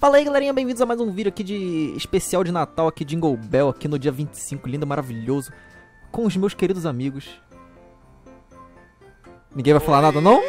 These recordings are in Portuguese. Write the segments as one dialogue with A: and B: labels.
A: Fala aí, galerinha, bem-vindos a mais um vídeo aqui de especial de Natal aqui, Jingle Bell, aqui no dia 25, lindo, maravilhoso, com os meus queridos amigos. Ninguém vai falar nada, não?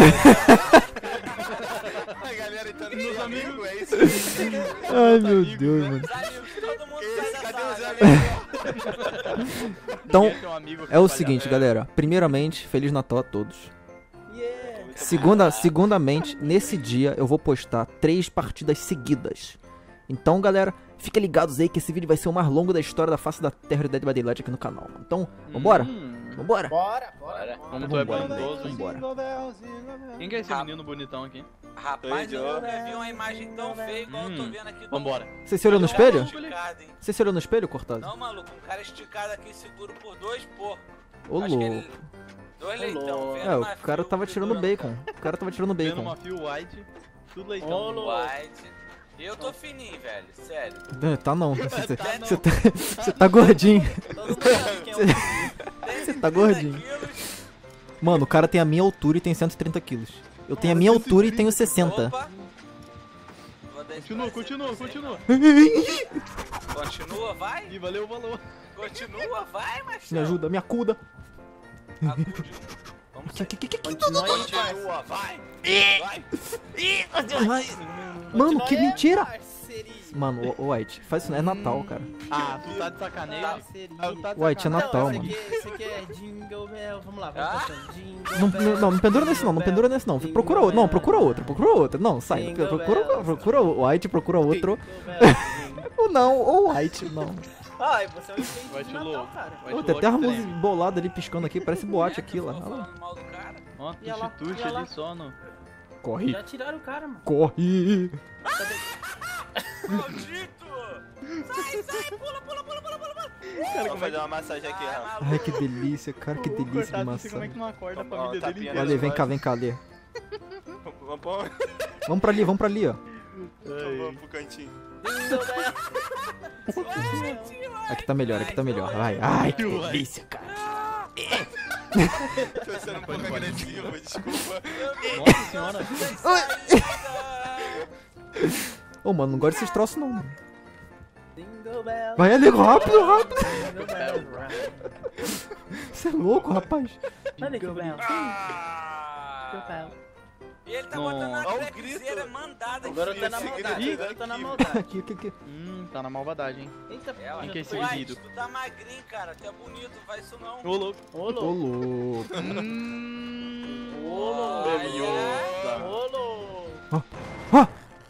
B: A galera então meus amigos, é isso?
A: Ai, meu Deus, mano.
C: Todo mundo sai da
B: Cadê os
C: sala.
B: amigos?
A: Então, é o seguinte, galera. Primeiramente, Feliz Natal a todos. Segundamente, nesse dia eu vou postar 3 partidas seguidas. Então, galera, fiquem ligados aí que esse vídeo vai ser o mais longo da história da face da Terra de Dead by Daylight aqui no canal. Então, vambora? Vambora?
D: Bora.
E: Como tu é
A: Vambora,
E: bondoso, hein?
A: vambora.
E: Quem que é esse menino bonitão aqui?
C: Rapaz,
B: Oi,
C: eu
B: Joe.
C: nunca vi uma imagem tão feia igual eu tô vendo aqui.
E: Vambora.
A: Você se olhou no espelho?
C: Esticado, hein?
A: Você se olhou no espelho, Cortado?
C: Não, maluco, um cara esticado aqui seguro por 2 porcos.
A: Ô,
C: Acho que
A: louco.
C: 2 leitão. vendo
A: É, o
C: uma
A: cara
C: fio,
A: tava tirando bacon. O cara tava tirando
E: Vendo
A: bacon.
E: uma fio white, tudo
D: Ô,
E: leitão.
D: louco.
C: White. Eu tô fininho, velho. Sério.
A: Tá não. Você tá gordinho.
D: Todo mundo sabe quem é o
A: Você tá gordinho. Mano, o cara tem a minha altura e tem 130 quilos. Eu tenho a minha altura e tenho 60.
C: Opa. Vou dar esse
E: Continua,
C: prazer
E: continua,
C: pra você.
E: continua.
C: Continua, vai.
E: Ih, valeu, valeu.
C: Continua, vai, macho.
A: Me ajuda, me acuda.
C: Acude. Vamos
D: Continua aí, parceiro.
B: Continua, vai! Vai!
A: Mano, que mentira.
D: Parceria.
A: Mano, o White, faz isso, não é Natal, cara.
E: Ah, tu tá de sacanagem.
D: Parceria.
E: Tu tá de
A: White, é
E: sacanagem.
A: Natal,
D: Não,
A: mano.
D: esse aqui é Jingle Bell. Vamos lá,
C: Ah?
D: vamos cantando. Jingle
A: Não,
D: Bell,
A: não pendura nesse não, não pendura nesse não. Procura outro, não, procura outro, procura outro. Não, sai,
D: Jingle
A: procura o White, procura outro.
D: Jingle Bell, jingle.
A: Ou não, ou o White, não.
D: Ai, você é um enfeite
E: Vai
D: de
E: te
D: Natal,
E: louco.
D: cara.
E: Vai
A: Ô,
E: te
A: tem até a
E: louco,
A: música
E: treme.
A: bolada ali piscando aqui, parece boate aqui lá.
C: Ficou
A: Olha lá.
C: falando mal do cara.
E: Ó,
D: E lá,
E: tuxi-tuxi
D: e lá.
E: ali só no...
A: Corre,
D: Já tiraram o cara, mano.
A: corre.
C: Maldito! Sai, pula.
B: Vamos fazer uma massagem aqui,
C: Ai,
B: Rafa.
C: maluco.
A: Ai, que delícia, cara, que
E: O
A: delícia de
E: cortado, não sei como é
A: maçã.
E: que não acorda a
B: Vamos dar uma
E: família dele
B: tapinha
E: inteira.
A: Olha, vem cá, Lê.
B: Vamos pôr
A: Vamos pra ali, ó.
B: vamos pro cantinho.
D: Jingle Bell.
A: Aqui tá melhor, vai. Ai, que delícia, cara.
B: Tô sendo um pouco agressivo, desculpa.
E: Nossa senhora.
A: Ô, mano, não gosto desses troços não, mano.
D: Jingle Bell.
A: Vai, nego, rápido.
D: Jingle Bell.
A: Você é louco, rapaz.
D: Olha que belo.
C: Ah.
D: Jingle Bell.
C: E ele tá
E: Não.
C: botando uma
B: Ó o
C: crackzeira
B: grito.
C: mandada
D: Agora eu tô na
B: Esse
D: maldade.
B: grito
D: Agora eu tô na
B: aqui.
D: maldade.
A: Aqui.
E: Tá na malvadagem, hein?
D: Eita,
C: Ela.
E: Quem que é esse
C: Uai,
E: indivíduo?
C: tu tá magrinho, cara. Tu é bonito, não faz isso não.
E: Ô, louco.
D: Ô,
A: Ô,
D: louco.
A: louco.
D: Ô, louco.
E: Beleza.
D: Ô, louco.
A: Ah,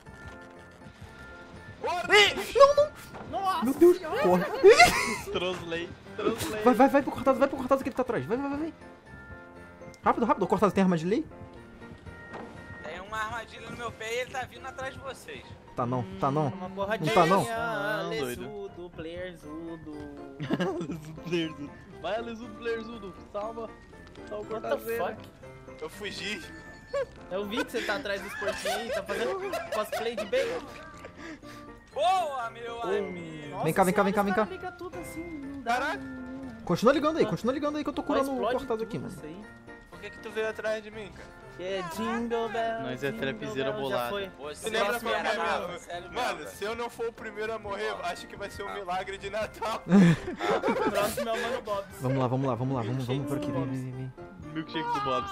D: Nossa
A: meu Deus,
D: senhora.
A: corre.
E: Trosley.
A: Vai pro Cortado que ele tá atrás. Vai. Rápido, o Cortado tem arma de lei?
C: Tem uma armadilha no meu pé e ele tá vindo atrás de vocês.
A: Tá não.
D: Uma porradinha.
A: Não tá, não?
E: Não, doido.
D: Lesudo, playerzudo.
E: Blerzudo. Vai, Alesudo, Blerzudo. Salva. Salva o
D: What the
E: cortazeira.
D: fuck?
B: Eu fugi.
D: Eu vi que você tá atrás dos portinhos aí, tá fazendo cosplay de bacon.
C: Boa, meu amigo.
D: Nossa
A: Vem cá.
D: senhora, os caras ligam tudo assim, não dá.
B: Caraca.
A: Continua ligando aí que eu tô
D: Só
A: curando o
D: explode
A: Cortado
D: tudo
A: aqui, mano.
D: isso aí.
B: Por que tu veio atrás de mim, cara?
D: Que é Jingle Bell.
E: Nós é
D: Jingle
E: trapzeira
D: Bell,
E: bolada.
D: já foi.
C: Você
B: lembra
C: não espera
B: qual é a
C: nada,
B: minha-
C: sério
B: Mano,
C: mesmo.
B: se eu não for o primeiro a morrer, acho que vai ser um milagre de Natal.
D: O próximo é o Mano Bobs.
A: Vamos lá, vamos por aqui, vem.
E: Milkshake do Bob's.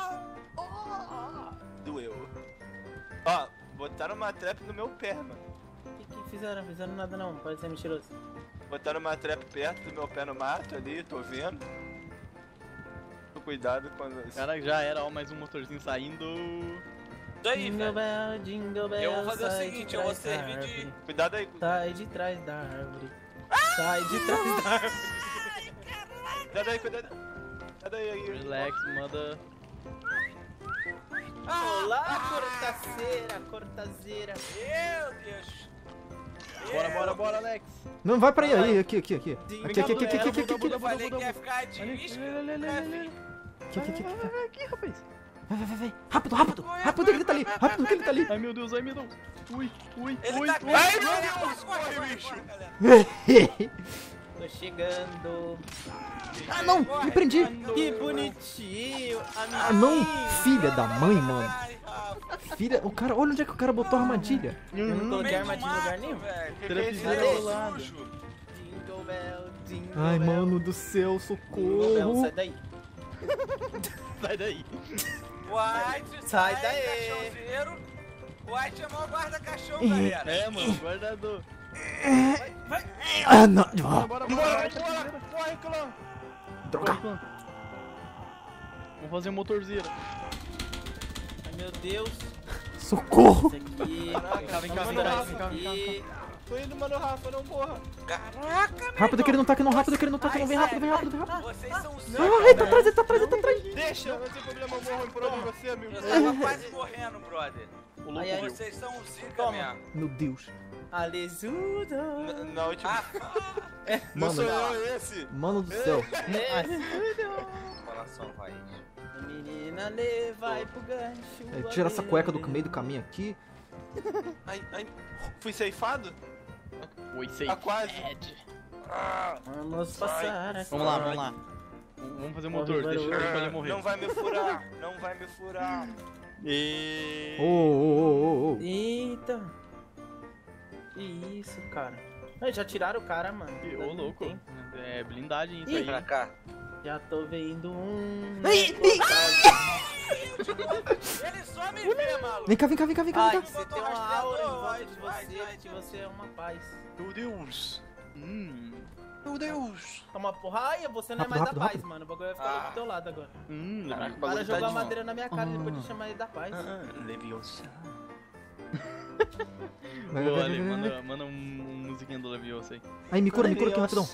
B: Doeu. Ó, botaram uma trap no meu pé, mano.
D: O que fizeram? Fizeram nada não, pode ser mentiroso.
B: Botaram uma trap perto do meu pé no mato ali, tô vendo. Cuidado quando...
E: Cara, já era, ó, mais um motorzinho saindo.
C: Isso aí,
D: Jingle
C: velho.
D: Bell, Jingle Bell.
C: Eu vou fazer o
D: sai
C: seguinte,
D: de
C: eu vou
D: trás da
C: servir de-
D: árvore.
B: Cuidado aí.
D: Sai de trás da árvore. Sai de trás da árvore.
B: Cuidado aí, cuidado. Cuidado aí.
E: Relax, manda.
D: Olá, cortazeira.
C: Meu Deus.
E: Bora, Alex.
A: Não, vai pra aí, aqui. Aqui.
C: Eu falei que ia ficar de uísque.
E: Aqui, rapaz.
A: Vai. Rápido que ele tá ali.
E: Ai, meu Deus. Ui.
C: Ele tá
B: Ai,
C: correndo.
B: meu Deus, corre, bicho.
C: Galera.
D: Tô chegando.
A: Ah, não, me prendi.
D: Que bonitinho.
A: Ah, não, filha da mãe, mano.
C: Ai, Rafa.
A: filha, o cara, olha onde é que o cara botou a armadilha.
D: Eu não
C: No
D: coloquei
C: meio do
D: armadilha em lugar
C: mato,
D: nenhum.
C: velho.
E: Televisão
C: É
E: rolando.
C: sujo.
D: Jingle bell, jingle
A: Ai,
D: bell,
A: mano do céu,
D: jingle bell,
A: socorro.
D: sai daí.
E: Sai daí.
C: White,
D: Sai daí.
C: cachorreiro. White é maior guarda-cachorro, galera.
E: É, mano, guardador.
A: Ah, não.
E: Bora, corre, clã.
A: Droga.
E: Vamos fazer um motorzeiro.
D: Ai, meu Deus.
A: Socorro.
D: Isso aqui.
E: Vem cá,
D: Vamos
E: vem cá,
D: virar
E: vem
D: isso
E: cá,
D: aqui.
B: Tô indo, mano, Rafa, não morra.
C: Caraca, meu
A: Rápido que ele
C: irmão.
A: não tá aqui, não, rápido que ele não tá aqui, não. Vem rápido, vem rápido, vem rápido.
C: Vocês são os
A: Ah, ele tá atrás, ele tá atrás, ele tá atrás.
B: Deixa, não tem problema, eu morro por onde você, amigo.
C: Eu tava quase morrendo, brother.
E: O louco
D: Ai, ai.
E: viu.
C: Vocês são os zica
D: Toma.
C: mesmo.
A: Meu Deus.
D: Alesudo.
B: Na última.
C: Ah,
B: Não
A: Mano,
B: sou eu esse.
A: mano do céu.
D: Alesudo.
C: coração raiz.
D: Menina, lê, vai pro gancho.
A: Tira essa cueca do meio do caminho aqui.
B: Ai, fui ceifado?
E: Oi, sei.
B: Tá quase.
D: Vamos passar aqui.
E: Vamos lá, vamos lá. Vamos fazer o motor, deixa ele morrer.
B: Não vai me furar, não vai me furar.
E: E...
A: Ô, ô, ô, ô.
D: Eita. Que isso, cara. Ai, já tiraram o cara, mano.
E: Ô, louco.
D: Tem.
E: É blindagem isso
C: Vem
E: aí.
C: pra cá.
D: Já tô vendo um.
C: Ele só me vê, maluco.
A: Vem cá, vem cá, vem cá, vem cá,
D: Ai,
A: vem cá.
D: você tem uma aura em volta de você, que você é uma paz.
B: Meu Deus.
C: Meu Deus.
D: Toma porra. Ai, você não é
A: Rápido,
D: mais
A: rápido,
D: da paz,
A: rápido.
D: mano. O bagulho vai ficar do teu lado agora.
E: Caraca, o
D: Para
E: bagulho
D: jogar
E: tá de
D: madeira na minha cara e depois
A: Ah.
D: de chamar ele da paz.
B: Leviosa.
A: Vai,
E: Boa,
A: vai,
E: Ale,
A: vai, vai, vai.
E: manda musiquinha do Leviosa aí.
A: Aí, me cura aqui, rapidão.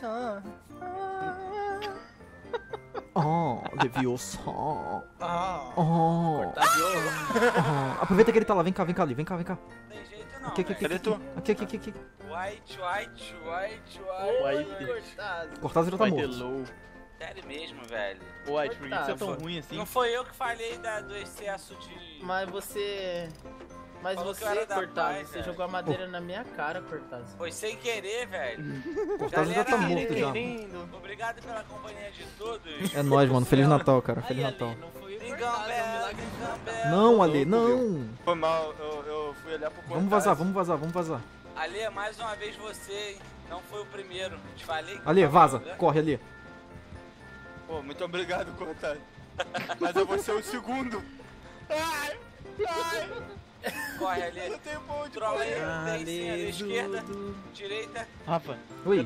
A: Oh, Leviosa. Oh.
D: Tá de ouro.
A: Oh. Aproveita que ele tá lá, vem cá, Ali, vem cá.
C: Tem jeito não.
A: Aqui, aqui,
C: velho.
A: aqui.
B: Cadê tu?
A: Aqui.
C: White.
E: White.
D: Cortado.
A: Cortado já tá
E: Vai ter
A: morto.
E: low.
C: Sério mesmo, velho.
E: White, por que você é tão
D: Coitado.
E: ruim assim?
C: Não foi eu que falei do excesso de...
D: Mas você. Mas
C: Falou que
D: você,
C: eu era da
D: Cortado,
C: paz,
D: você
C: velho.
D: jogou a madeira na minha cara, Cortado.
C: Foi sem querer, velho.
A: Cortado já tá
C: Galera,
A: morto já.
C: Obrigado pela companhia de todos.
A: É nóis, mano. Feliz Natal, cara.
D: Aí,
A: Feliz
D: Ale,
A: Natal.
D: não foi o
C: Engambé,
D: Cortado, é um milagre de
C: engambé.
A: Não, Ale, não.
B: Foi mal, eu fui olhar pro
A: Vamos vazar.
C: Ale, mais uma vez você, hein? Não foi o primeiro. Te falei que
A: Ale,
C: tava
A: vaza.
C: jogando.
A: Corre, Ali.
B: Pô, muito obrigado, Cortado. Mas eu vou ser o segundo. Ai,
C: Corre,
B: eu
C: Ale.
B: não tenho ponto de
C: Trola aí.
B: correr.
C: Tem sim, ali, esquerda, direita.
E: Rafa,
A: Oi.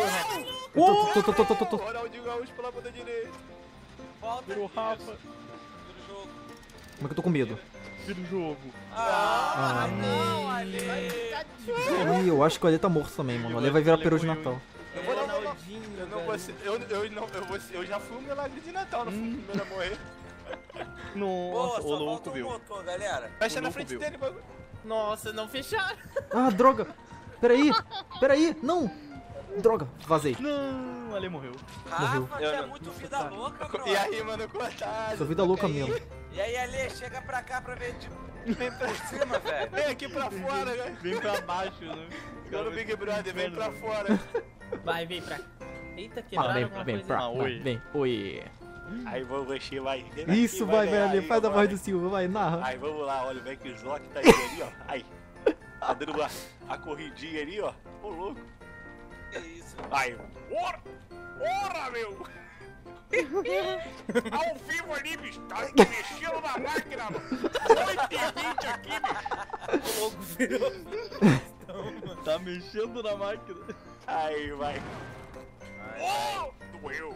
A: Tô.
B: Ronaldinho Gaúcho pela ponta direita.
C: Volta.
E: virou Rafa,
C: Vira o jogo.
A: Como é que eu tô com medo?
E: vira o jogo.
C: Ah,
A: Ah,
C: não, Ale.
A: Ih, eu acho que o Ale tá morto também, mano. O Ale vai virar peru de Natal.
B: Eu vou não,
D: Ronaldinho,
B: Eu não
D: velho.
B: vou ser, eu já fui um milagre de Natal, não fui o primeiro a morrer.
C: Boa,
E: Nossa,
C: só
E: o louco,
C: falta um
E: viu?
C: motor, galera.
B: Fecha na
E: louco,
B: frente
E: viu?
B: dele, bagulho.
D: Nossa, não fecharam.
A: Ah, droga. Peraí. Não. Droga, vazei.
E: Não, Ale morreu.
C: Rafa,
B: Eu
C: você é
B: não.
C: muito vida louca, bro.
B: E aí, mano, Cortado.
A: Sou vida louca
B: toca aí.
A: mesmo.
C: E aí, Ale, chega pra cá pra ver vem por cima, velho.
B: Vem aqui pra fora, né?
E: Vem pra baixo, né?
B: Igual no Big Brother, vem pra fora.
D: Vai, vem pra cá. Eita,
A: Ah,
D: quebraram alguma
A: vem
D: coisa.
A: pra
E: Ah, oi.
A: Vem. Oi.
B: Aí você vai.
A: Isso, vai, Ale. Faz a voz do Silva, vai, narra.
B: Aí vamos lá, olha o Backzlock tá ali, ó. Aí. Tá dando a corridinha ali, ó. Ô, louco.
C: Que isso?
B: Aí. Ora, meu! Ao vivo ali, bicho. Tá mexendo na máquina, mano. 8h20 aqui, bicho.
D: O louco virou.
E: Tá mexendo na máquina.
B: Aí, vai. Oh! Doeu.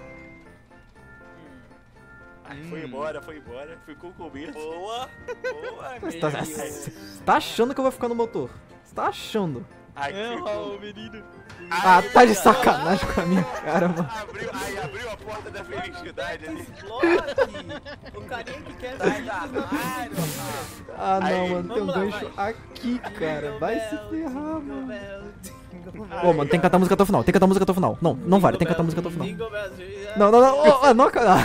B: Aí, foi embora. Ficou com medo.
C: Boa,
A: Você tá achando que eu vou ficar no motor? Você tá achando?
B: Aí,
E: É,
B: ficou.
E: o menino.
A: Ah, tá de sacanagem com a minha cara, mano.
B: Abriu a porta da felicidade ali.
D: Explode! O carinha que quer
C: sai do armário,
A: Ah, não,
B: Aí.
A: mano. Tem um
D: Vamos lá,
A: gancho aqui, cara. Vai se ferrar,
D: Jingle
A: mano.
D: bell, jingle bell.
A: Ô, mano, tem que cantar a música até o final. Não, não vale, tem que cantar a música até o final.
D: Jingle bells, jingle
A: Não. Ô, não, cara.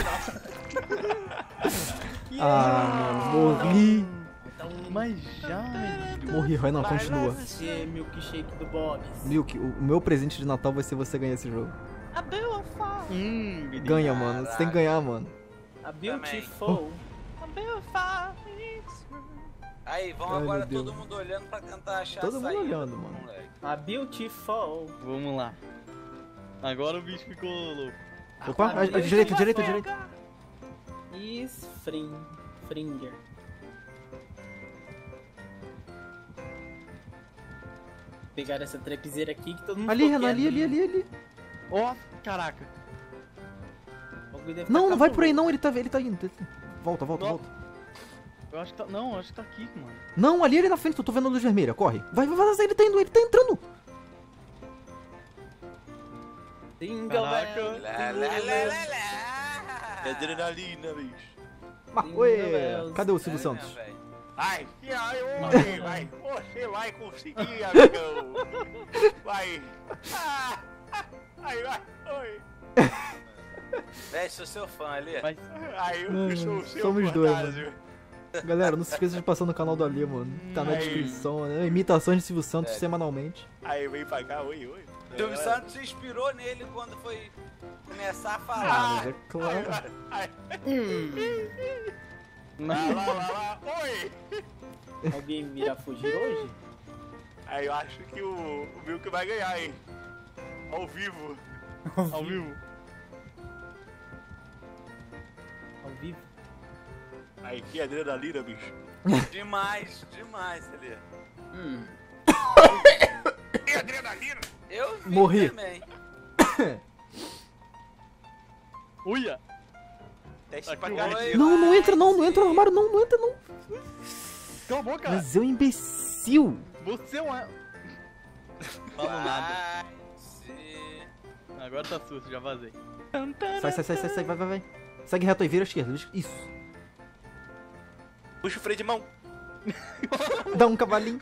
A: Ah, mano, morri.
E: Mas já, menino.
A: Morri, vai não, continua.
D: Você, milkshake do Bob's.
A: Milk, o meu presente de Natal vai ser você ganhar esse jogo.
E: Menino.
A: Ganha, mano. Você tem que ganhar, mano.
D: A Beautiful.
C: Aí, vamos
A: Ai,
C: agora
A: meu Deus.
C: todo mundo olhando pra tentar achar
A: Todo
C: a
A: mundo
C: saída
A: olhando,
C: do
A: mano.
C: moleque.
D: A Beautiful.
E: Vamos lá. Agora o bicho ficou louco.
A: Opa,
D: Agora
A: a direita, direita,
D: Beautiful.
A: direita.
D: Fringer. Pegaram essa trapzeira aqui que todo mundo
A: Ali,
D: ficou
A: Renan, ali, ali,
D: quietinho.
A: ali, ali.
E: Ó, caraca.
D: O bagulho deve
A: Não,
D: tá
A: não vai por aí
D: cabuloso.
A: não, ele tá indo. Volta, volta,
E: Não.
A: volta.
E: Eu acho que tá. Não, eu acho que tá aqui, mano.
A: Não, ali na frente, eu tô vendo a luz vermelha, corre. Vai, ele tá indo, ele tá entrando.
D: Jingle
E: Caraca.
D: bell,
C: Lá,
D: jingle
C: lá, lá,
D: bell.
C: lá, lá.
B: É adrenalina, bicho.
A: Ué, cadê o Silvio
C: É,
A: Santos?
C: né, velho?
B: Ai, e aí, oi, vai. Você vai conseguir, amigão. Vai. Ai, vai. Oi.
C: Véi, sou seu fã ali.
E: Vai.
B: Ai, eu sou o seu
A: Somos dois,
B: fantasma.
A: Galera, não se esqueça de passar no canal do Ali, mano. Tá na
B: Ai.
A: descrição, né? Imitações de Silvio Santos
C: Sério.
A: semanalmente.
B: Aí, vem pra cá, oi, oi.
C: Silvio Santos se inspirou nele quando foi começar a
A: Ah,
C: falar.
A: mas é claro.
B: Ai,
E: Não.
B: lá, oi.
D: Alguém irá fugir hoje?
B: Aí eu acho que o Milk vai ganhar, hein. Ao vivo.
E: Ao vivo.
D: Ao vivo?
B: Aí, que adrenalina, bicho.
C: Demais, demais ali.
B: Que adrenalina.
C: Eu vi
A: Morri.
C: também.
E: Uia.
B: Teste
E: Aqui,
B: pra
E: oi.
B: cardíaco.
A: Não, não entra não, não entra no armário não, não entra não.
E: Cala a boca.
A: Mas é um imbecil.
E: Você é um. Falo nada.
C: Vai se-
E: Agora tá susto, já vazei.
A: Sai, vai. Segue reto aí, vira à esquerda. Isso.
B: Puxa o freio de mão.
A: Dá um cavalinho.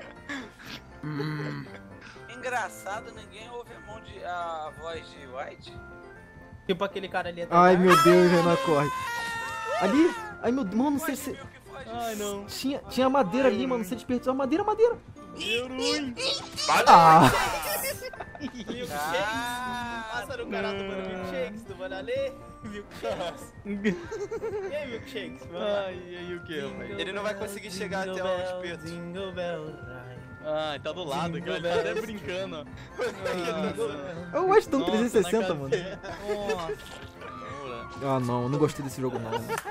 C: Engraçado, ninguém ouve a voz de White.
D: Tipo aquele cara ali atrás.
A: Ai, meu Deus, Renan, corre. Ali. Ai, meu Deus, mano, não sei
C: Foge,
A: se...
C: Milk, foge.
E: Ai, não.
A: Tinha madeira ali, mano, você desperdiçou a madeira.
E: Deu ruim.
A: Ah,
D: Milkshakes.
C: Ah,
D: Passa no canal tomando milkshakes, tomando ali. Milkshakes. E aí, milkshakes? Vamos lá.
E: Ai, e aí o que, rapaz?
B: Ele não vai conseguir chegar
D: Jingle
B: até o
D: bell,
B: espeto.
D: Jingle bell, right.
E: Ai, tá do lado, cara. Ele tá até brincando, ó. Nossa.
A: eu acho tão
E: Nossa,
A: 360,
E: na
A: mano.
E: cadeira. Nossa senhora.
A: Ah, não gostei desse jogo, não.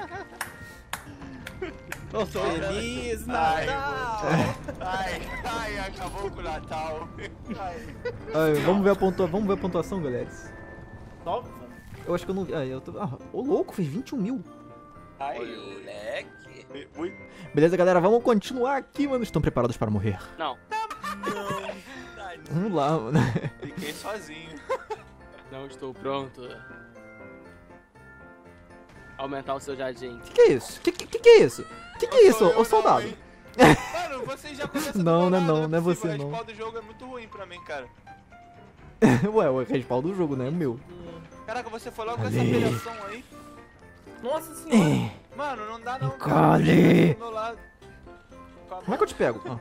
E: Nossa, olha.
D: Feliz
B: Ai,
D: Natal!
B: Ai, acabou com o Natal. Ai.
A: Ai, vamos ver a pontuação, galera.
D: Top.
A: Eu acho que eu não vi. Ah, eu tô. Ah, ô louco, fez 21 mil.
B: Ai,
C: moleque.
B: ui.
A: Beleza, galera, vamos continuar aqui, mano. Estão preparados para morrer?
F: Não,
A: Vamos lá, mano.
B: Fiquei sozinho.
F: não estou pronto. Aumentar o seu jardim.
A: Que é isso? Que é isso? Que é isso,
B: Sou eu
A: ô soldado?
B: não, hein? Mano, vocês já começam
A: Não,
B: do
A: não é
B: meu
A: não,
B: lado,
A: não é
B: possível.
A: você,
B: O
A: não.
B: respawn do jogo é muito ruim pra mim, cara.
A: Ué, o respaldo do jogo, né? É o meu.
B: Caraca, você foi logo com essa
A: Ali.
B: apelação aí.
D: Nossa senhora.
B: Mano, não dá não.
A: Encolhe.
B: Do meu lado.
A: Como é que eu te pego? Ah.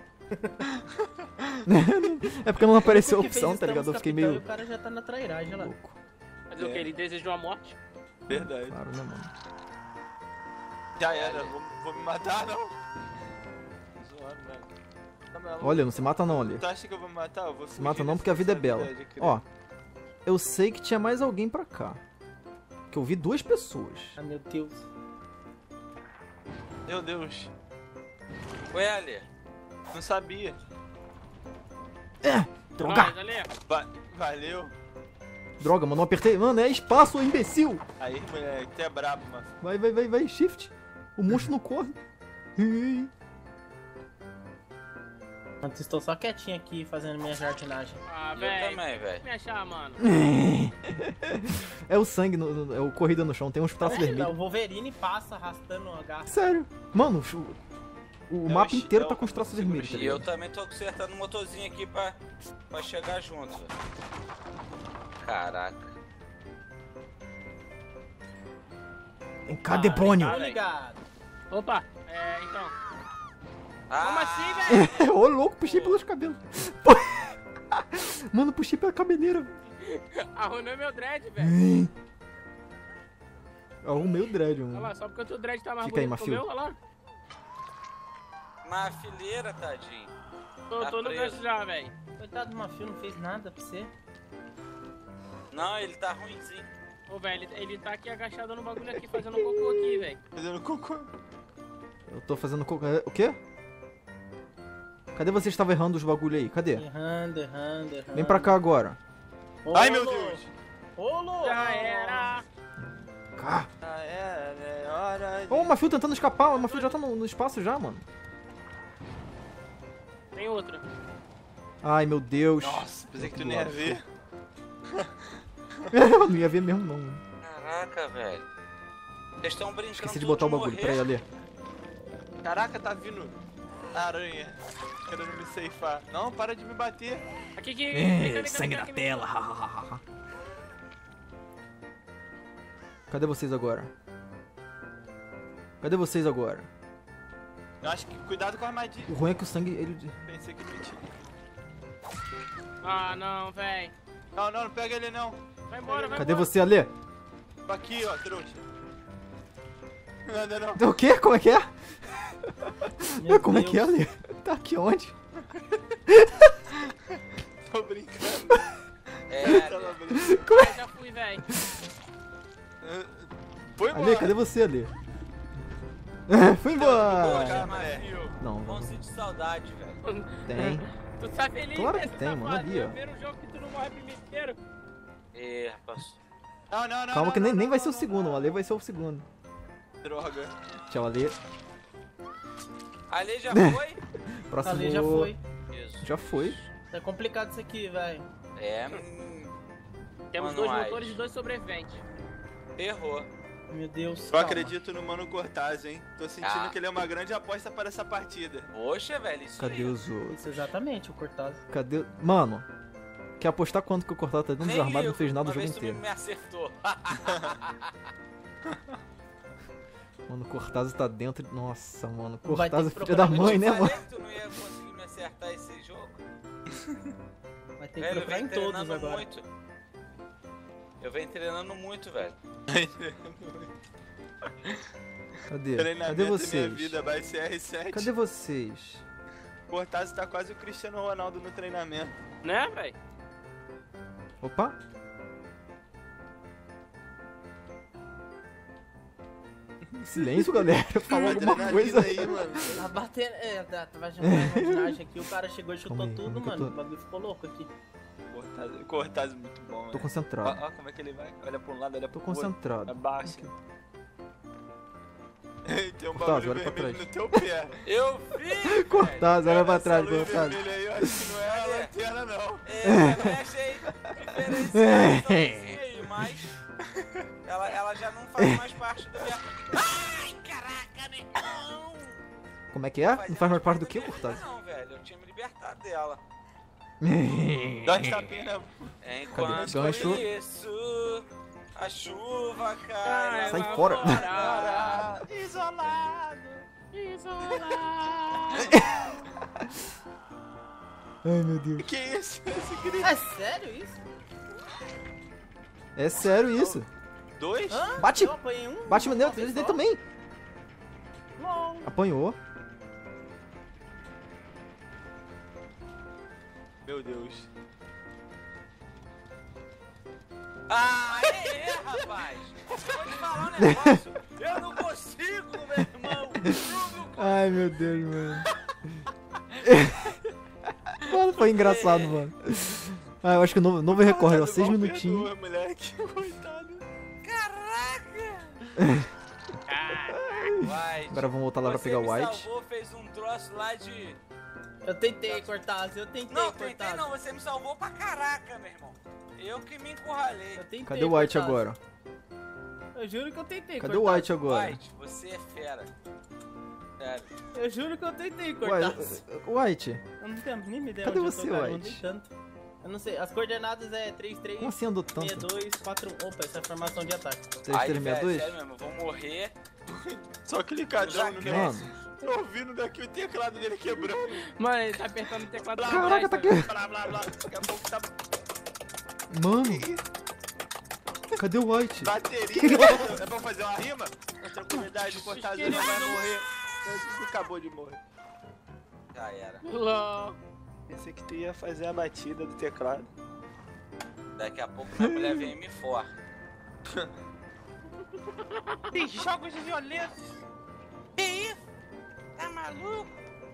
A: É porque não apareceu a
D: Porque fez
A: opção, tá ligado? Eu
D: estamos
A: fiquei
D: capitão
A: meio
D: E o cara já tá na trairagem lá.
A: louco.
F: Fazer o que? Ele desejou a morte?
B: Verdade.
A: Claro, né, mano?
B: Já era, vou me matar, não. Zoando, velho. Tá maluco?
A: Olha, não se mata não ali.
B: Tu acha que eu vou me matar? Eu vou
A: Se mata não porque a vida é bela. Ó, eu sei que tinha mais alguém pra cá. Que eu vi 2 pessoas.
D: Ah, meu Deus.
B: Meu Deus.
C: Ué, Ali.
B: Não sabia.
A: Droga!
F: Mas, Ale,
B: Valeu.
A: Droga, mano, não apertei. Mano, é espaço, imbecil!
B: Aí, moleque, tu é brabo, mano.
A: Vai, shift. O monstro não corre. Ih.
D: Mano, estou só quietinho aqui fazendo minha jardinagem.
F: ah,
C: Eu
F: velho.
C: também, velho.
F: Me achar, mano.
A: É o sangue, é o corrida no chão, tem uns traços
D: O
A: vermelhos.
D: Wolverine passa arrastando uma garra.
A: Sério. Mano, o
B: É
A: mapa
B: o
A: inteiro
B: é
A: tá
B: o-
A: com os traços vermelhos, tá
C: E eu
A: ligado?
C: também tô consertando o motorzinho aqui pra chegar junto, velho. Caraca.
A: Vem cá, demônio!
D: Tô ligado.
F: Opa, então.
C: Ah,
F: Como assim, velho?
A: Ô, louco, puxei pelos cabelos. Pô. Mano, puxei pela cabeleira.
F: Arruinou meu dread, velho.
A: Arrumei o dread,
F: Olha
A: mano.
F: lá, só porque o teu dread tá mais
A: Fica aí,
F: bonito que o
A: Mafio.
F: meu, olha lá.
C: Na fileira, tadinho. Tá
F: Tô no
C: preso.
F: gancho já, velho.
D: Coitado do Mafio, não fez nada pra você.
C: Não, ele tá ruimzinho.
F: Ô, velho, ele tá aqui agachado no bagulho aqui, fazendo cocô aqui, velho.
E: Fazendo cocô.
A: Eu tô fazendo o quê? Cadê você estava errando os bagulho aí? Cadê?
D: Errando.
A: Vem pra cá agora.
E: Ai, meu Deus.
D: Ô, louco!
F: Já era.
A: Cá.
E: É hora de...
A: Ô, o Mafio tentando escapar. O Mafio já tá no espaço já, mano.
F: Tem outra.
A: Ai, meu Deus.
E: Nossa, pensei que tu nem ia ver.
A: Eu não ia ver mesmo, não. Mano.
C: Caraca, velho. Vocês estão brincando.
A: Esqueci de botar o bagulho. Pera aí, Ale.
E: Caraca, tá vindo aranha. Querendo me ceifar. Não, para de me bater.
F: Aqui. Vem cá,
A: Sangue na tela. Cadê vocês agora? Cadê vocês agora?
E: Eu acho que cuidado com a armadilha.
A: O ruim é que o sangue, ele...
E: Pensei que mentira.
F: Ah, não, velho.
E: Não pega ele não.
F: Vai embora, vai
A: Cadê
F: embora.
A: você, Ale?
E: Aqui, ó, trouxa. Nada não.
A: O quê? Como é que é?
D: Meu
A: Como é que é,
D: Deus.
A: Ale? Tá aqui onde?
E: Tô brincando. Tava
C: É,
E: brincando.
F: Ah, já fui, velho.
E: Foi
A: Ale,
E: embora.
A: cadê você, Ale? Foi embora!
C: Poxa,
E: moleque.
C: Mafio.
A: Não,
C: Vão
A: vamos.
C: sentir saudade, velho.
A: Tem.
F: Tu tá feliz,
A: Claro
F: né,
A: que tem, mano,
F: safado?
A: ali, ó.
F: Primeiro jogo que tu não morre primeiro.
C: Rapaz.
E: Não.
A: Calma que
E: não,
A: nem vai
E: não,
A: ser o
E: não,
A: segundo,
E: não.
A: o Ale vai ser o segundo.
E: Droga.
A: Tchau, Ale.
C: Ali já foi?
A: Próximo.
D: Ali já foi.
C: Isso.
A: Já foi.
D: Tá complicado isso aqui, velho.
C: É,
F: Temos
C: Manuais.
F: 2 motores e 2 sobreviventes.
C: errou.
D: Meu Deus.
E: Eu
D: calma.
E: acredito no Mano Cortaz, hein? Tô sentindo
C: Ah.
E: que ele é uma grande aposta para essa partida.
C: Poxa, velho, isso
A: Cadê
C: aí.
A: os outros?
D: Isso, exatamente, o Cortaz.
A: Cadê? Mano, quer apostar quanto que o Cortado tá dentro dos
C: Nem
A: armários e
C: eu,
A: não fez nada o
C: uma
A: jogo
C: vez tu
A: inteiro?
C: me acertou.
A: Mano, o Cortado tá dentro. Nossa, mano.
D: Vai ter
A: Cortado,
D: que
A: filho da
D: procurar
A: mãe, né,
C: Eu te
A: mano?
C: falei que tu não ia conseguir me acertar esse jogo.
D: Vai ter que
C: Velho, eu
D: procurar
C: venho
D: em todos
C: treinando
D: agora.
C: muito. Eu venho treinando muito, velho.
A: Cadê?
E: Treinamento
A: Cadê
E: da minha
A: vocês?
E: vida vai ser R7.
A: Cadê vocês?
E: Cortaz tá quase o Cristiano Ronaldo no treinamento.
F: Né, velho?
A: Opa! Silêncio, galera. Falou alguma
E: Adrenalina
A: coisa.
E: aí, mano.
D: Tá batendo. Vai chamar a imaginagem aqui. O cara chegou e chutou
A: Calma aí,
D: tudo,
A: calma que eu
D: mano.
A: tô-
D: O bagulho ficou louco aqui.
E: Cortaz é muito bom,
A: Tô
E: velho.
A: concentrado.
E: Ó, como é que ele vai? Olha pra um lado, olha
A: Tô
E: pro outro.
A: concentrado.
E: Abaixa. Tem um
A: Cortaz,
E: bagulho
A: olha pra
E: vermelho
A: trás.
E: no teu pé.
C: Eu vi!
A: Cortado, olha pra trás,
E: Essa luz
A: Cortado.
E: vermelha aí, eu acho que não é a
C: Cadê?
E: lanterna, não.
C: Eu achei diferenciação aí, mas ela já não faz mais parte do minha... Ai, caraca, negão!
A: Como é que é? Não faz mais parte do que, Cortado?
C: Não, velho, eu tinha me libertado dela.
E: Dá uns tapinhas na...
C: Enquanto
A: Gancho.
C: isso, a chuva cai.
A: Sai
C: lá
A: fora.
E: Isolado.
A: Ai, meu Deus.
E: Que isso? Esse grito.
D: É sério isso?
A: É sério isso.
E: 2?
D: Hã?
A: Bate.
D: Eu apanhei um.
A: Bate
D: uma
A: nele,
D: vez
A: ele
D: só?
A: também.
D: Não.
A: Apanhou.
E: Meu Deus.
C: Ah, rapaz! Vou te falar um negócio. Eu não consigo, meu irmão.
A: Ai, meu Deus, mano. Mano, foi engraçado, mano. Ah, eu acho que o novo recorde, ó. 6 minutinhos.
E: Perdoa, moleque. Coitado.
C: Vai.
A: Agora vamos voltar lá pra pegar o White.
C: Salvou, fez um troço lá de...
D: Eu tentei, Cortaz. Eu tentei,
C: Não,
D: Cortaz.
C: tentei não. Você me salvou pra caraca, meu irmão. Eu que me encurralei.
D: Eu tentei,
A: Cadê o White
D: Cortaz.
A: agora?
D: Eu juro que eu tentei,
A: Cadê o
D: Cortaz.
A: White agora?
C: White, você é fera. Sério.
D: Eu juro que eu tentei,
A: Ué,
D: Cortaz.
A: White,
D: Eu não tenho nem ideia
A: Cadê
D: onde
A: você,
D: eu tô, cara. Eu
A: White?
D: andei tanto. Eu não sei. As coordenadas é 33,
A: como assim andou tanto?
D: 62, 41. Opa, essa é a formação de ataque.
C: Ai, velho,
A: 3362?
C: sério mesmo, eu vou morrer.
E: Só clicadão no
C: Já
E: negócio.
A: Mano,
E: Tô ouvindo daqui o teclado dele quebrando.
F: Mano, ele tá apertando o teclado pra
A: caraca, tá
F: trás,
A: aqui.
E: Blá, blá, blá. Daqui a pouco tá
A: Mano, cadê o White?
E: bateria. É pra fazer uma rima? Com tranquilidade, Cortaz, ele vai morrer. Ele acabou de morrer.
C: Já era.
F: LOL.
E: Pensei que tu ia fazer a batida do teclado.
C: Daqui a pouco minha mulher vem e me for.
D: Tem jogos de violência.
C: Que isso? Tá maluco?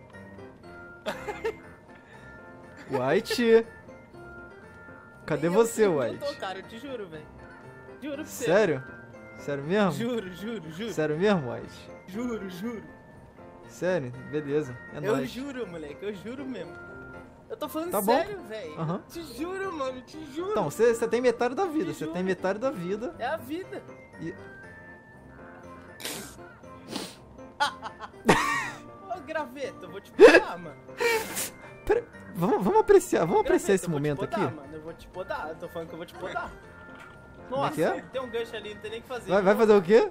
A: White. Cadê você,
D: Eu
A: White?
D: tô, cara, eu te juro, velho. Juro pra você.
A: Sério? Sério mesmo?
D: Juro.
A: Sério mesmo, White?
D: Juro.
A: Sério? Beleza. É
D: Eu
A: nóis.
D: juro, moleque, eu juro mesmo. Eu tô falando
A: Tá bom.
D: sério, velho.
A: Aham.
D: Te juro, mano, te juro.
A: Então, você tem metade da vida.
D: Te
A: Você
D: juro.
A: tem metade da vida.
D: É a vida.
A: E-
D: Ô, graveto, eu vou te podar, mano.
A: Pera, vamos apreciar
D: Graveto,
A: esse
D: eu vou te
A: momento
D: podar,
A: aqui.
D: Mano, eu vou te podar, eu tô falando que eu vou te podar.
A: Como é
D: Nossa,
A: que é?
D: tem um gancho ali, não tem nem o que fazer.
A: Vai fazer o quê?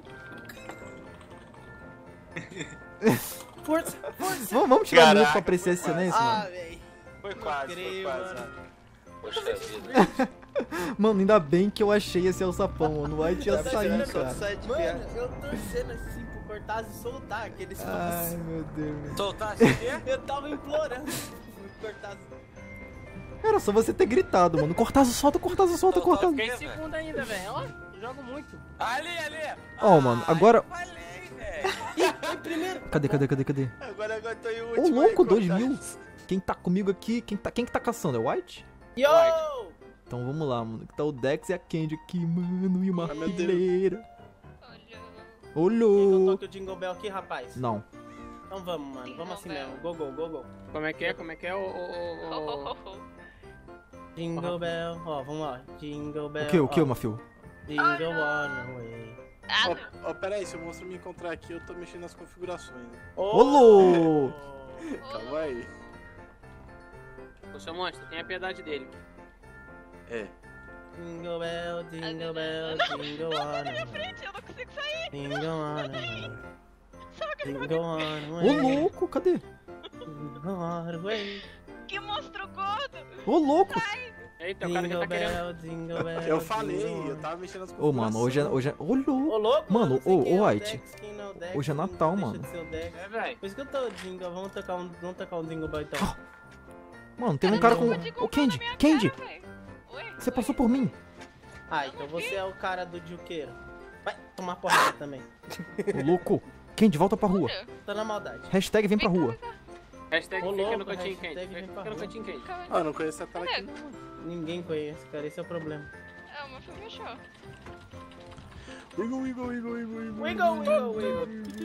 D: Força.
A: Vamos tirar um minuto
E: Caraca,
A: pra apreciar esse
E: foi
A: silêncio,
D: Ah,
A: mano.
D: velho.
E: Foi quase, foi
D: creio,
E: quase.
D: mano.
C: Poxa vida.
A: Mano, ainda bem que eu achei esse alçapão, mano. O White ia sair, cara.
E: Sai de
D: Mano,
E: perto.
D: eu torcendo assim pro Cortaz e soltar aquele
A: Ai,
D: espaço.
A: meu Deus.
C: Soltasse o quê?
D: Eu tava implorando pro Cortaz.
A: Era só você ter gritado, mano. Cortazo, solta, Cortazo.
F: Fiquei em segundo ainda, velho. Ó, jogo muito.
C: Ali.
A: Ó, mano, agora...
C: Falei, velho.
D: Foi primeiro.
A: Cadê?
E: Agora eu tô em
A: Ô,
E: último.
A: louco,
E: aí,
A: 2000. Quem tá comigo aqui? Quem que tá caçando? É o White?
D: Yo!
A: Então vamos lá, mano. Que tá o Dex e a Candy aqui, mano. E uma
E: Ah, meu Deus.
A: fileira.
D: Quem
A: Olô.
D: toca o Jingle Bell aqui, rapaz?
A: Não.
D: Então vamos, mano. Vamos assim mesmo. Go.
F: Como é que é? O...
D: Jingle Bell. Ó, vamos lá. Jingle Bell.
A: O que,
D: ó.
A: Mafio?
D: Jingle all the way.
E: Ó, pera aí, se o monstro me encontrar aqui, eu tô mexendo nas configurações. Né?
A: Olô.
E: Calma aí.
F: O seu monstro, tenha piedade dele.
E: É.
D: Jingle Bell, Jingle Bell, Jingle all the way.
G: Eu não consigo sair.
D: Jingle all the way. Jingle all the
A: Ô,
D: way.
A: louco, cadê?
D: Jingle all the way.
G: Que monstro gordo.
A: Ô, louco.
F: Eita, o cara já tá querendo.
D: Jingle Bell,
E: Eu falei,
D: Jingle
E: eu
D: all-
E: tava mexendo nas
A: Ô,
E: configurações.
A: mano, hoje é... Ô,
D: Ô,
A: louco.
D: louco,
A: Mano,
D: não sei
A: ô,
D: quem é o
A: White.
D: Dex, quem não é o Dex,
A: Hoje é
D: quem
A: Natal,
D: deixa
A: mano.
D: de ser o Dex.
F: É, velho.
D: Por isso que eu tô Jingle, vamos tocar um Jingle Bell então.
A: Mano, tem um cara com... Ô, Candy.
G: Oi?
A: Você passou por mim.
D: Ah, então você é o cara do Juqueiro. Vai tomar porrada também.
A: Ô, louco. Candy, volta pra rua.
D: Tô na maldade.
A: Hashtag vem pra rua.
F: Hashtag
D: Ô,
F: fica
D: louco,
F: no cantinho
D: hashtag
F: quente.
D: vem pra
F: Fica no
D: rua.
F: cantinho quente.
E: Ah, eu não conheço essa tela aqui não.
D: Ninguém conhece, cara, esse é o problema.
G: É, o meu filho me achou.
E: Wiggle.
D: Wiggle.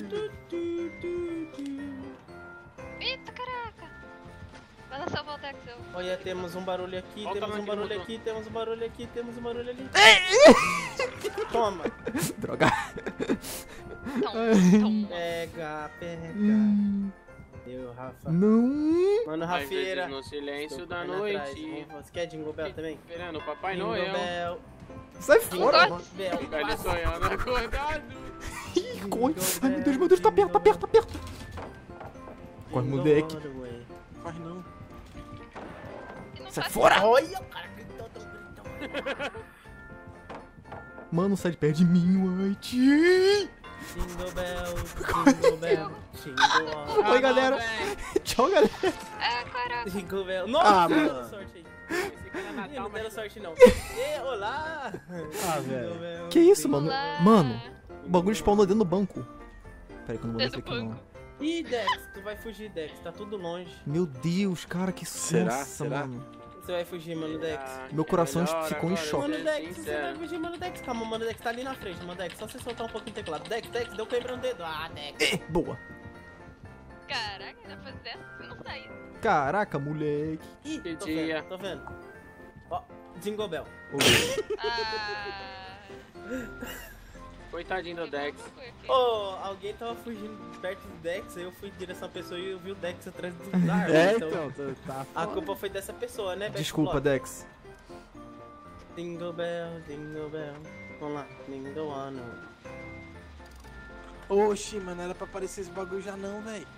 G: Eita, caraca. Vai lançar o Voltex, eu.
D: Olha, temos um barulho aqui,
F: Olha o
D: temos um
F: tamanho
D: barulho
F: que ele
D: aqui, temos um barulho aqui, temos um barulho ali. Toma.
A: Droga.
G: Tom.
D: Pega. Deu, Rafa.
A: Não.
D: Mano,
F: Às
D: Rafeira.
F: vezes no silêncio
D: Estou
F: da
D: correndo atrás.
F: noite.
D: Você quer Jingle Bell também?
F: Esperando o Papai
D: Jingle
F: Noel.
D: Bell.
A: Sai
D: Jingle
A: fora.
D: Bell.
F: Fica ali sonhando acordado.
A: Ih, corre. Ai, meu Deus, tá perto. Corre, moleque.
E: Corre não.
A: Sai fora.
D: Olha, o cara gritou tão gritão.
A: Mano, sai de perto de mim, White.
D: Jingle Bell. Jingle all.
A: Oi, galera. Tchau, galera.
G: É, caraca.
D: Jingle Bell. Nossa,
E: Ah,
D: não
E: mano.
D: deram sorte aí.
F: Pensei que era
D: Ih,
F: Natal,
D: não deram
F: mas...
D: sorte não. Olá.
E: Ah, velho.
D: Jingle Bell,
A: Que isso,
D: jingle
A: mano?
G: Olá.
A: Mano, o bagulho spawnou dentro do banco. Pera aí que eu não vou
G: Dentro
A: descer
G: do
A: aqui, não.
G: banco.
D: Ih, Dex, tu vai fugir, Dex. Tá tudo longe.
A: Meu Deus, cara, que
E: Será?
A: Nossa,
E: Será?
A: mano.
D: Você vai fugir, mano, Dex.
A: Meu coração
F: É melhor
A: ficou em
F: agora
A: choque.
D: Mano,
F: ser
D: Dex, você
F: sincero.
D: vai fugir, mano, Dex. Calma, mano, Dex. Tá ali na frente, mano, Dex. Só você soltar um pouquinho o teclado. Dex, deu quebra no dedo. Ah, Dex.
A: Boa.
G: Caraca, depois dessa você não sair.
A: Caraca, moleque.
D: Ih,
F: Que
D: tô
F: dia.
D: vendo, tô vendo. Ó, Jingle Bell.
A: Ô,
G: Ah.
F: Coitadinho do Dex.
D: Ô, alguém tava fugindo perto do Dex, aí eu fui em direção à pessoa e eu vi o Dex atrás da árvore.
E: É,
D: então,
E: então, tá.
D: a culpa foi dessa pessoa, né, Back
A: Desculpa,
D: Block?
A: Dex.
D: Jingle Bell, Jingle Bell. Vamos lá, Jingle on.
E: Oxi, mano, era pra aparecer esse bagulho já não, velho.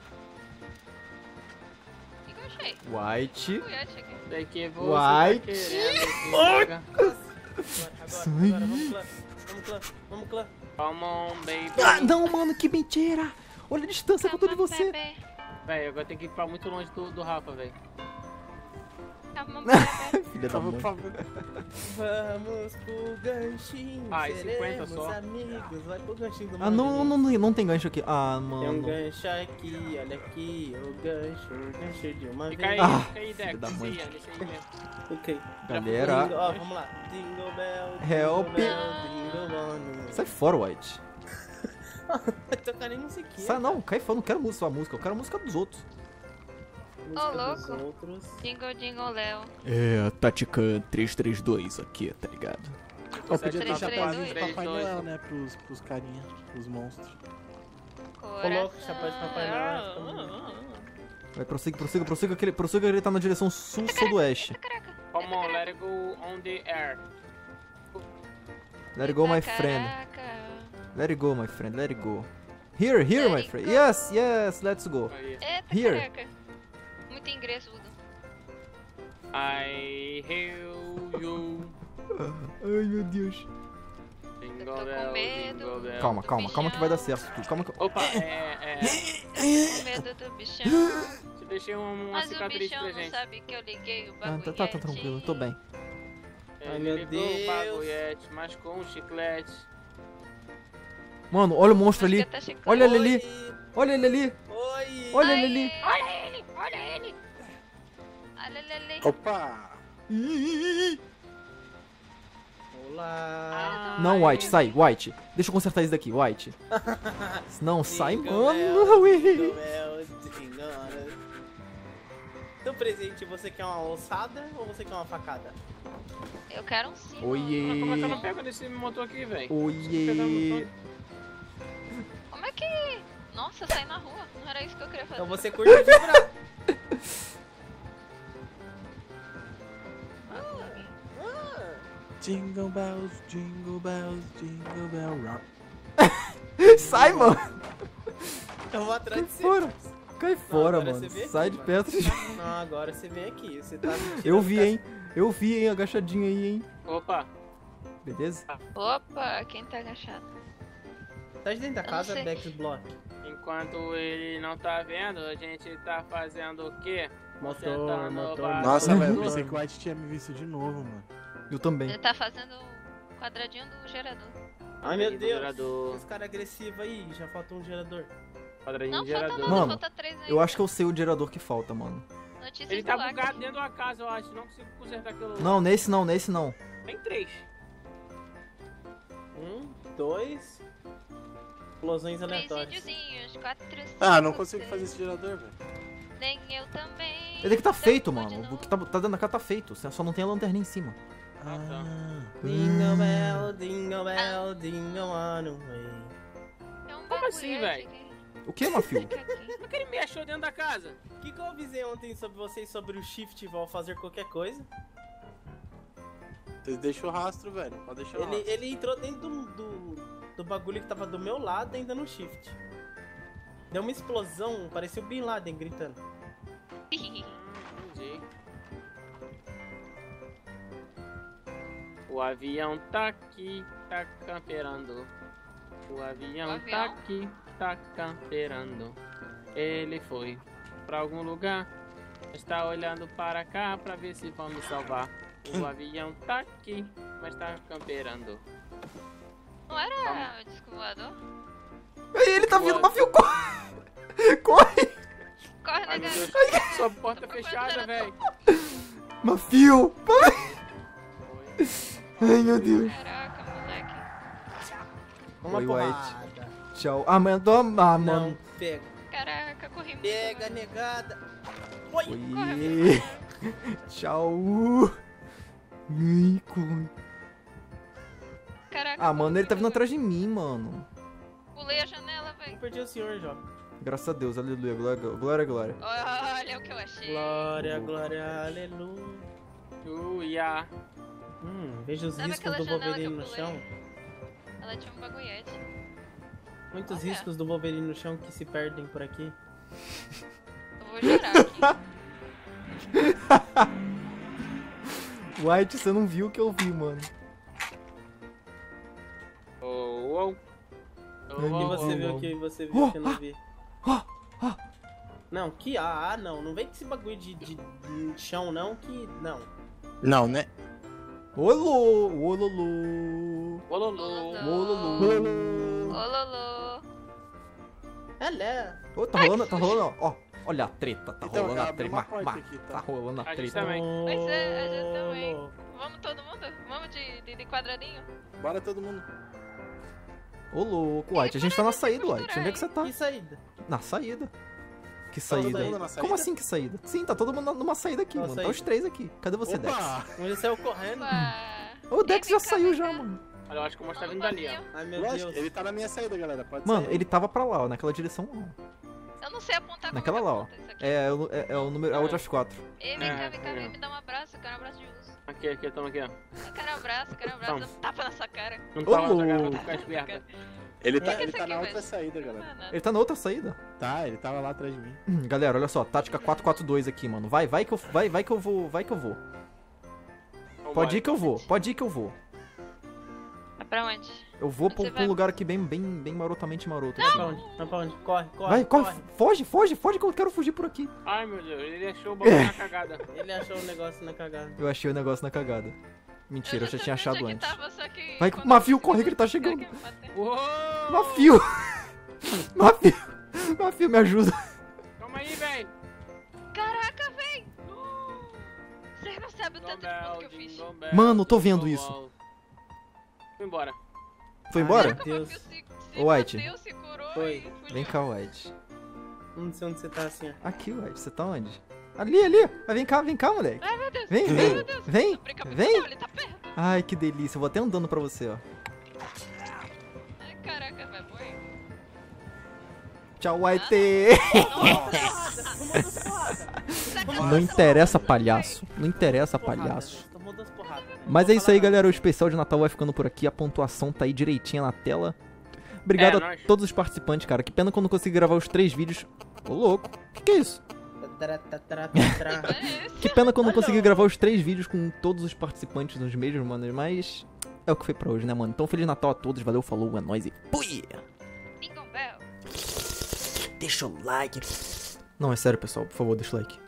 G: O que eu achei?
A: White.
G: Fui, achei aqui.
F: Sei que você
A: White.
F: tá querendo se jogar.
D: Agora, vamos clã.
F: Come on, baby.
A: Ah, não, mano, que mentira. Olha a distância que eu tô de
G: Come on,
A: você.
G: bebê.
F: Véi, agora tem que ir pra muito longe do Rafa, véi.
G: Calma, bebê.
A: Filha da mãe.
D: Vamos pro ganchinho.
F: Ah, e 50
D: seremos
F: só?
D: amigos. Vai pro ganchinho do
A: Ah, não tem gancho aqui. Ah,
D: Tem um
A: mano.
D: gancho aqui, olha aqui, o gancho de uma
F: Fica
D: vez.
F: aí,
A: Ah,
F: fica aí, Dex.
A: filho da mãe.
F: Descia, descia aí mesmo.
D: Ok.
A: Galera.
D: Jingle, ó, vamos lá. Jingle bell,
A: Help.
D: jingle bell, jingle all the way.
A: Sai fora, White.
D: Vai tocar nem musiquinha.
A: Sai não, cai fora. Não quero música, sua música. Eu quero a música dos outros.
D: Música dos
G: louco.
D: outros.
G: Jingle, jingle, Léo.
A: É, Tatican 332 aqui, tá ligado?
H: Eu podia ter
G: 3,
H: chapéuzinho de
G: 3,
H: Papai
F: 2.
H: Noel, né? Pros carinha, pros monstros.
D: Coloca o chapéu de Papai Noel. fica bonito.
A: Vai, prossiga que ele tá na direção sul-sudoeste.
G: Caraca.
F: Come on, let it go on the air.
A: Let it go, my friend.
G: Caraca.
A: Let it go, my friend. Let it go. Here,
G: Let
A: my
G: it
A: friend.
G: go.
A: Yes, let's go.
F: Aí.
G: Eita,
A: Here.
G: caraca. Muito inglês, Udo.
F: I hear you.
A: Ai, meu Deus.
F: Jingle
G: Eu tô com
F: bell,
G: medo.
F: jingle bell.
A: Calma que vai dar certo. Calma que...
F: Opa,
G: Com medo do bichão.
F: te deixei uma
G: Mas o
F: cicatriz
G: bichão
F: pra
G: não
F: gente.
G: sabe que eu liguei o
A: Ah,
G: bagulho.
A: tá tranquilo, tô bem.
D: Ai, meu
F: Ele ligou
D: Deus.
F: o bagulhete, mascou um chiclete.
A: Mano, olha o monstro ali. Olha ele ali.
D: Oi.
A: Olha ele ali.
D: Oi.
A: Olha ele ali.
G: Olha ele, olha ele. Olha ele ali.
H: Opa!
A: Ih.
D: Olá.
A: Não, White, sai, White. Deixa eu consertar isso daqui, White. Não, sai,
D: Jingle
A: mano.
D: bell,
A: ui.
D: jingle bell, jingle all the way. Então, presente, você quer uma ossada ou você quer uma facada?
G: Eu quero um sim.
F: Como é que eu não
A: Oiê.
F: pego nesse motor aqui, velho?
A: Oiê.
G: Como é que... Nossa, sair na rua. Não era isso que eu queria fazer.
D: Então você curte vibrar.
H: Jingle bells, jingle bells, jingle bell rock.
A: Sai, mano.
D: Eu vou atrás
A: Cai
D: de você.
A: fora. Cai fora,
D: agora
A: mano.
D: você vem
A: Sai
D: aqui,
A: de
D: mano.
A: perto.
D: Não, agora você vem aqui. Você tá me
A: Eu
D: tirando
A: vi,
D: da-
A: hein. Eu vi, hein, agachadinho aí, hein.
F: Opa,
A: Beleza?
G: Opa, quem tá agachado?
D: Tá de dentro da
G: Eu não
D: casa,
G: sei.
D: Dex Block.
F: enquanto ele não tá vendo, a gente tá fazendo o quê?
D: Motor,
F: Consertando
D: motor.
F: o
H: Nossa,
F: bagulho.
H: velho, eu pensei que o White tinha me visto de novo, mano.
A: Eu também.
G: Ele tá fazendo o quadradinho do gerador.
D: Ai, meu
F: Aí, do
D: Deus.
F: gerador.
D: Esse cara é agressivo aí. Já faltou um gerador.
F: Quadradinho
G: Não,
F: de
G: falta
F: gerador.
G: nada,
A: Mano,
G: falta 3 aí.
A: Eu acho que eu sei o gerador que falta, mano.
G: Notícias
F: Ele
G: do
F: tá
G: Acre.
F: bugado dentro da casa, eu acho. Não consigo consertar aquilo.
A: Não, nesse não.
F: Tem 3.
D: 2. Explosões
G: 3
D: aleatórias.
G: videozinhos, 4, 5,
H: Ah, não consigo fazer esse gerador, velho.
G: Nem eu também.
A: Ele que tá
G: Então,
A: feito,
G: de
A: mano.
G: novo.
A: O que tá dentro da casa tá feito. Só não tem a lanterna em cima.
H: Ah,
D: Jingle bell, jingle bell, jingle all the way.
G: É um
F: Como assim,
G: bagulho,
F: véi?
G: aqui.
A: O que, Mafio?
G: Fica aqui.
F: Por que ele me achou dentro da casa?
D: O que eu avisei ontem sobre vocês sobre o shift ao fazer qualquer coisa?
H: vocês deixam o rastro, velho. Pode deixar o
D: Ele,
H: rastro.
D: ele entrou dentro do bagulho que tava do meu lado ainda no shift. Deu uma explosão, parecia o Bin Laden gritando.
F: Entendi. O avião tá aqui, tá camperando. O avião
G: O
F: tá
G: avião?
F: aqui, tá camperando. Ele foi pra algum lugar, está olhando para cá pra ver se vão me salvar. O avião tá aqui, mas tá camperando.
G: Não era o disco voador?
A: Aí ele tá vindo, Mafio, corre! Corre!
G: Corre,
F: Ai meu
G: negado.
F: Deus, sua porta fechada, velho.
A: Mafio! Ai, meu Deus.
G: Caraca, moleque.
D: Uma
A: Oi,
D: porrada.
A: Tchau. Ah, mano, mano.
D: Não, pega.
G: Caraca, corri muito.
D: Pega,
G: mano.
D: negada.
A: Oi.
G: Corre muito.
A: Tchau. Ai, corre.
G: Caraca.
A: Ah, mano, ele tá vindo
G: corri
A: atrás de mim, mano.
G: muito. Pulei a janela,
D: Eu
G: velho.
D: perdi o senhor, jovem.
A: Graças a Deus, aleluia. Glória.
G: Olha o que eu achei.
D: Glória, glória, aleluia.
F: Uia.
D: Veja os
G: Sabe
D: riscos
G: aquela
D: do
G: janela que
D: Wolverine
G: eu
D: no
G: pulei?
D: chão.
G: Ela tinha um bagulhete.
D: Muitos
G: Olha.
D: riscos do Wolverine no chão que se perdem por aqui.
G: Eu vou chorar aqui.
A: White, você não viu o que eu vi, mano.
F: Oh, oh.
D: E você viu o que você viu que eu não vi. Não, não. Não vem com esse bagulho de chão, não, que... Não.
H: Não, né?
A: Olô, ololô. Ololô.
G: Ololô.
D: Ela.
A: Ô, tá rolando, ó. Olha a treta, tá
H: Então,
A: rolando a
H: abre
A: treta.
H: uma porta aqui, tá?
A: Tá rolando a
F: A gente
A: treta.
F: também.
G: Pois é, a gente também. Vamos todo mundo? Vamos de quadradinho?
H: Bora todo mundo.
A: Ô, louco, White, a gente tá na saída, White. Onde é que você tá?
D: Que saída?
A: Na saída. Que
H: Todo
A: saída?
H: mundo na saída?
A: Como assim que saída? Sim, tá todo mundo numa saída aqui,
D: Qual
A: mano. Tá
D: saída?
A: os três aqui. Cadê você, Dex?
H: Opa!
D: Ele saiu correndo.
G: Ué.
A: O Dex
G: Vem
A: já
G: cá,
A: saiu
G: vem
A: já,
G: cá.
A: mano.
F: Olha, eu acho que o monstro tá
G: Vamos,
F: vindo dali, ó.
G: Bafinho.
D: Ai, meu
H: Lógico,
D: Deus.
H: ele tá na minha saída, galera. Pode
A: Mano,
H: sair.
A: ele tava pra lá, ó, naquela direção lá.
G: Eu não sei apontar
A: Naquela
G: como
A: lá, ó.
G: aponta isso aqui.
A: É o número, é o outro F4.
G: Ei, vem cá,
F: É.
G: vem me dá um abraço, eu quero um abraço de uso.
F: Aqui, toma aqui, ó.
G: Eu quero um abraço, dá um tapa na sua cara.
F: Não tava
A: Ô,
F: na cara,
A: louco.
F: vou ficar esperta.
H: Ele
G: que
H: tá,
G: é
H: ele
G: isso
H: tá
G: aqui,
H: na
G: velho?
H: outra saída, galera.
G: Não é nada.
A: Ele tá na outra saída.
H: Tá, ele tava lá atrás de mim.
A: Galera, olha só, tática 4-4-2 aqui, mano. Vai que eu vou.
F: Vambora.
A: Pode ir que eu vou, pode ir que eu vou.
G: É pra onde?
A: Eu vou
G: Onde
A: pra
G: você
A: um
G: vai?
A: lugar aqui bem marotamente maroto.
D: Vai
A: Aqui.
D: pra onde? Vai pra onde? Corre.
A: Vai, corre, foge que eu quero fugir por aqui.
F: Ai, meu Deus, ele achou o bagulho na cagada.
D: Ele achou o negócio na cagada.
A: Eu achei o negócio na cagada. Mentira, eu já tinha achado
G: sabia onde
A: antes.
G: é que tava, só que
A: Vai,
G: quando
A: Mafio,
G: eu
A: corre que ele tá
G: consegui
A: chegando.
G: aqui, eu matei.
F: Uou!
A: Mafio, me ajuda.
F: Calma aí, velho.
G: Caraca, véi! Você não sabe o tanto de ponto que eu fiz.
A: Mano, tô vendo isso.
F: Fui embora.
A: Foi embora?
D: Meu Deus.
A: Ô, White.
G: Bateu, se curou
D: Foi.
G: e fugiu.
A: Vem cá, White.
D: Não sei onde você tá assim, ó.
A: Aqui, White, você tá onde? Ali. Vem cá, moleque.
G: Ai, meu Deus.
A: Vem,
G: Ai,
A: vem,
G: meu Deus.
A: vem,
G: Não brinca muito
A: vem.
G: não, ele tá perto.
A: Ai, que delícia. Eu vou até andando pra você, ó.
G: Ai, caraca, vai morrer.
A: Tchau, White.
G: Sacanagem.
A: Não interessa, palhaço. Não interessa, palhaço.
D: Tomou 2 porradas.
A: Mas é isso aí, galera. O especial de Natal vai ficando por aqui. A pontuação tá aí direitinha na tela. Obrigado a
F: nóis.
A: todos os participantes, cara. Que pena que eu não consegui gravar os 3 vídeos. Ô, louco. Que é isso? Que pena que eu não consegui gravar os 3 vídeos com todos os participantes nos mesmos, mano. Mas é o que foi pra hoje, né, mano? Então, Feliz Natal a todos. Valeu, falou, é nóis e fui!
G: Jingle Bell.
A: Deixa o like. Não, é sério, pessoal. Por favor, deixa o like.